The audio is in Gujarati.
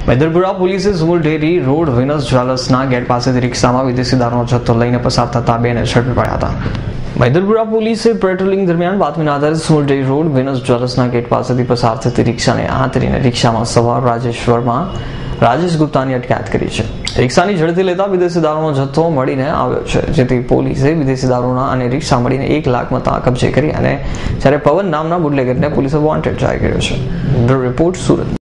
મેદરપુરા પોલીસે સુમુલ ડેરી રોડ વિનસ જ્વેલર્સના ગેટ પાસેથી રિક્ષામાં વિદેશી દારૂનો જથ્થો લઈને પસાર થતા બેને ઝડપી પડ્યા હતા. મેદરપુરા પોલીસે પેટ્રોલિંગ દરમિયાન બાતમીના આધારે સુમુલ ડેરી રોડ વિનસ જ્વેલર્સના ગેટ પાસેથી પસાર થતી રિક્ષાને આંતરીને રિક્ષામાં સવાર રાજેશ ગુપ્તાની અટકાયત કરી છે. રિક્ષાની ઝડપી લેતા વિદેશી દારૂનો જથ્થો મળીને આવ્યો છે, જેથી પોલીસે વિદેશી દારૂના અને રિક્ષા મળીને 1 લાખ મત્તા કબજે કરી અને જ્યારે પવન નામના બુટલેગરને પોલીસે વોન્ટેડ જાહેર કર્યો છે. Bureau report, Surat.